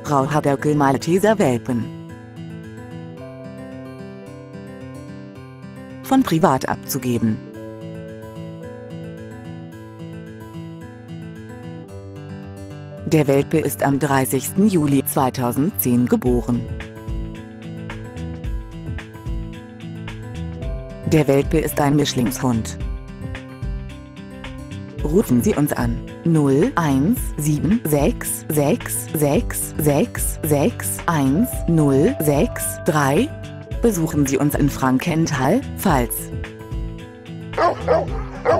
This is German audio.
Raucherdackel Malteser Welpen. Von privat abzugeben. Der Welpe ist am 30. Juli 2010 geboren. Der Welpe ist ein Mischlingshund. Rufen Sie uns an 017666661063. Besuchen Sie uns in Frankenthal, Pfalz.